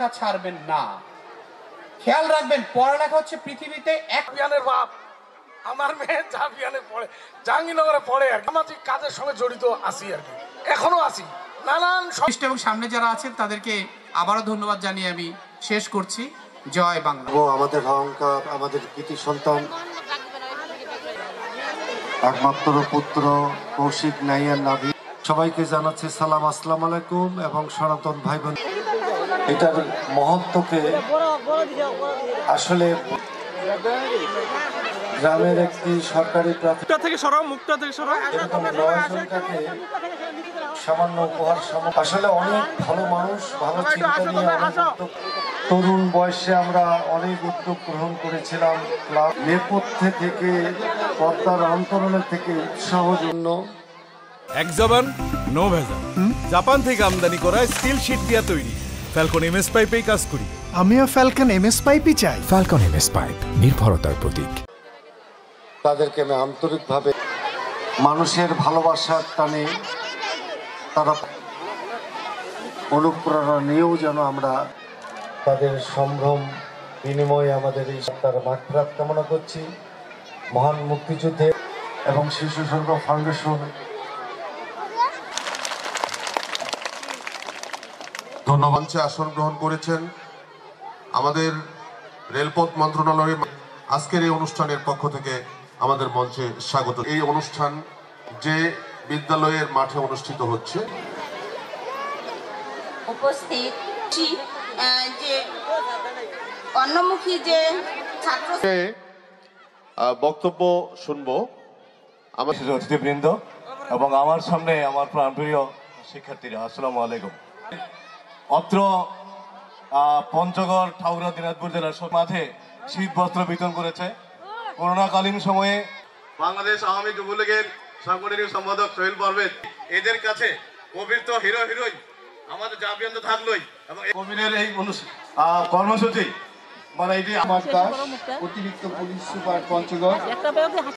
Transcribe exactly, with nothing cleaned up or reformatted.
পড়ালেখা ছাড়বেন না। খেয়াল রাখবেন, পড়ালেখা হচ্ছে পৃথিবীতে এক জাবিয়ানের বাপ। আমার মেয়ে জাবিয়ানে পড়ে, জাহাঙ্গীরনগরে পড়ে আর সামাজিক কাজের সঙ্গে জড়িত আছি আর কি, এখনো আছি নানান। এবং সামনে যারা আছেন তাদেরকে আবারও ধন্যবাদ জানিয়ে আমি শেষ করছি। জয় বাংলা। আমাদের অহংকার, আমাদের কৃতি সন্তান, একমাত্র পুত্র কৌশিক নাইয়ার নাভি, সবাইকে জানাচ্ছি সালাম, আসসালামু আলাইকুম। এবং সনাতন ভাই বোন, এটার মহত্বকে আসলে গ্রামের একটি সরকারি প্রাথমিক থেকে সরাও মুক্তা থেকে সরাও এরকম নয়জনটাকে সামান্য উপহার সামগ্রী, আসলে অনেক ভালো মানুষ, ভালো চিন্তা নিয়ে তরুণ বয়সে আমরা অনেক উদ্যোগ গ্রহণ করেছিলাম। ক্লাব নেপথ্যে থেকে পর্দার অন্তরণের থেকে উৎসাহ জন্য এক জবান নো ভেজাল, জাপান থেকে আমদানি করা স্টিল শীট দিয়া তৈরি ফ্যালকন এমএস পাইপেই কাজ করি। আমিও ফ্যালকন এমএস পাইপই চাই। ফ্যালকন এমএস পাইপ, নির্ভরতার প্রতীক। তাদেরকে আমি আন্তরিকভাবে মানুষের ভালোবাসার টানে তারা অনুপ্রেরণা নিয়েও যেন আমরা তাদের সম্ভ্রম বিনিময়ে আমাদের এই সপ্তাহের মাগফিরাত কামনা করছি। মহান মুক্তিযুদ্ধে এবং শিশু স্বর্গ ফাউন্ডেশন ধন্যবাদ আসন গ্রহণ করেছেন আমাদের রেলপথ মন্ত্রণালয়ের আজকের এই অনুষ্ঠানের পক্ষ থেকে আমাদের মঞ্চে স্বাগত। এই অনুষ্ঠান যে বিদ্যালয়ের মাঠে অনুষ্ঠিত হচ্ছে, উপস্থিত যে অন্যমুখী যে ছাত্র বক্তব্য শুনবো আমার অতিথিবৃন্দ এবং আমার সামনে আমার প্রাণপ্রিয় শিক্ষার্থীরা, আসসালামু আলাইকুম। অত্র পঞ্চগড় ঠাকুরা দিনাজপুর জেলার মাঝে শীত বস্ত্র বিতরণ করেছে। করোনাকালীন সময়ে বাংলাদেশ আওয়ামী যুবলীগের সাংগঠনিক সম্পাদক সোহেল পারভেজ, এদের কাছে কবির তো হিরো হিরোই, আমাদের জাবিয়ান তো থাকলোই। এবং কবিরের এই কর্মসূচি মানে এটি আমার দাস, অতিরিক্ত পুলিশ সুপার পঞ্চগড়।